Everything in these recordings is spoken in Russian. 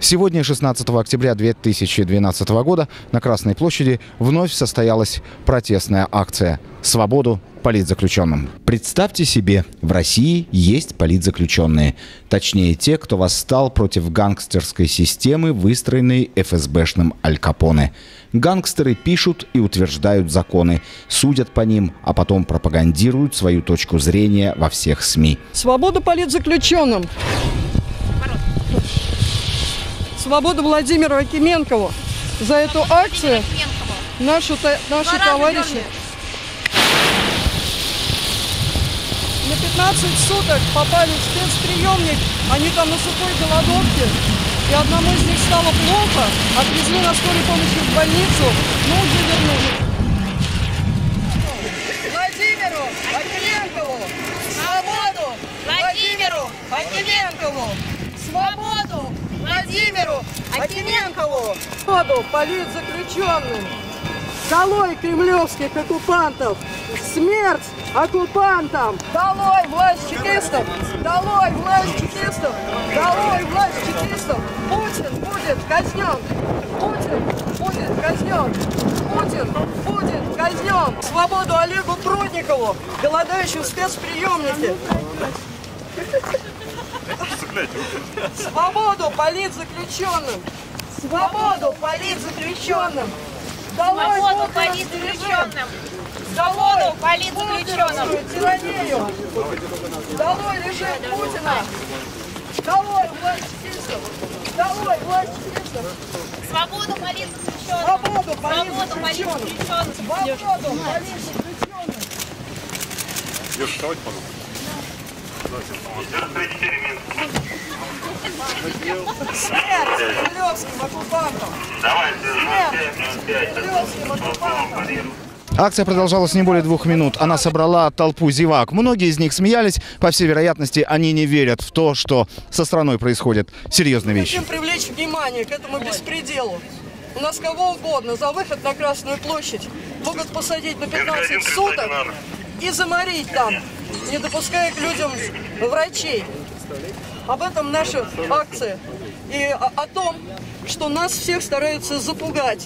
Сегодня, 16 октября 2012 года, на Красной площади вновь состоялась протестная акция «Свободу политзаключенным». Представьте себе, в России есть политзаключенные. Точнее, те, кто восстал против гангстерской системы, выстроенной ФСБшным Аль Капоне. Гангстеры пишут и утверждают законы, судят по ним, а потом пропагандируют свою точку зрения во всех СМИ. Свободу политзаключенным! Свободу Владимиру Акименкову! За эту акцию наши товарищи на 15 суток попали в спецприемник. Они там на сухой голодовке. И одному из них стало плохо. Отвезли на скорой помощи в больницу, но уже вернули. Владимиру Акименкову! Свободу Владимиру Акименкову! Свободу Владимиру Акименкову! Свободу политзаключенным! Долой кремлевских оккупантов! Смерть оккупантам! Долой власть чекистов! Долой власть чекистов! Долой власть чекистов! Путин будет казнен! Путин будет казнен! Путин будет казнен! Свободу Олегу Прудникову, голодающему в спецприемнике! Свободу политзаключенным! Свободу политзаключенным! Свободу политзаключенным! Свободу политзаключенным! Тиранию! Долой режим Путина! Долой власть чекистов! Долой власть чекистов! Свободу политзаключенным! Свободу политзаключенным! Свободу политзаключенным! Леша, давайте подумаем. Смерть кремлевским оккупантам! Смерть кремлевским оккупантам! Акция продолжалась не более 2 минут. Она собрала толпу зевак. Многие из них смеялись. По всей вероятности, они не верят в то, что со страной происходят серьезные вещи. Хотим привлечь внимание к этому беспределу. У нас кого угодно за выход на Красную площадь могут посадить на 15 суток и заморить там, не допуская к людям врачей. Об этом наша акция. И о том, что нас всех стараются запугать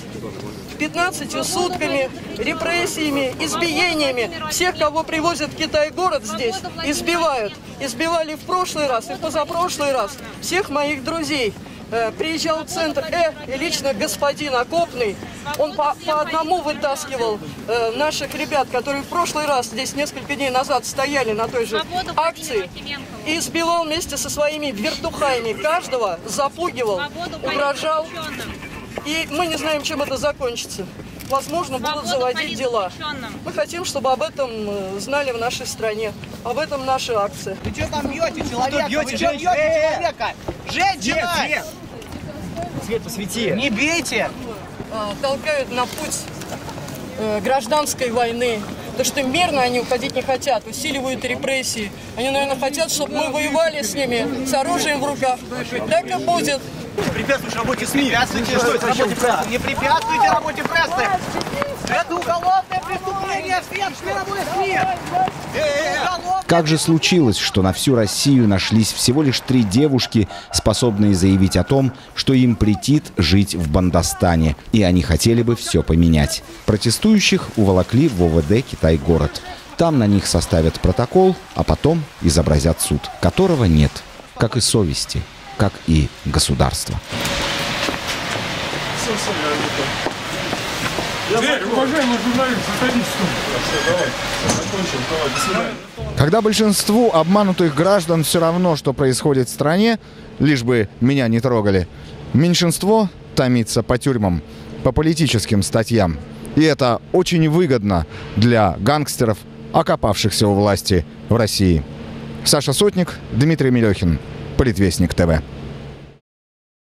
15 сутками, репрессиями, избиениями. Всех, кого привозят в Китай-город здесь, избивают. Избивали в прошлый раз и позапрошлый раз всех моих друзей. Приезжал в центр и лично господин Окопный, он по одному вытаскивал наших ребят, которые в прошлый раз здесь несколько дней назад стояли на той же акции, и избивал вместе со своими вертухаями. Каждого запугивал, угрожал. И мы не знаем, чем это закончится. Возможно, будут заводить дела. Мы хотим, чтобы об этом знали в нашей стране. Об этом наша акция. Вы что там бьете человека? Вы что бьете человека? Женщина! Свет посвети. Не бейте! Толкают на путь гражданской войны. То, что мирно они уходить не хотят, усиливают репрессии. Они, наверное, хотят, чтобы мы воевали с ними с оружием в руках. Так и будет. Препятствуйте работе СМИ. Не препятствуйте работе прессы. Это уголовное преступление. Работе СМИ. Как же случилось, что на всю Россию нашлись всего лишь 3 девушки, способные заявить о том, что им претит жить в Бандостане, и они хотели бы все поменять? Протестующих уволокли в ОВД Китай-город. Там на них составят протокол, а потом изобразят суд, которого нет, как и совести, как и государства. Уважаемый журналист, Когда большинству обманутых граждан все равно, что происходит в стране, лишь бы меня не трогали, меньшинство томится по тюрьмам, по политическим статьям. И это очень выгодно для гангстеров, окопавшихся у власти в России. Саша Сотник, Дмитрий Мелехин, Политвестник ТВ.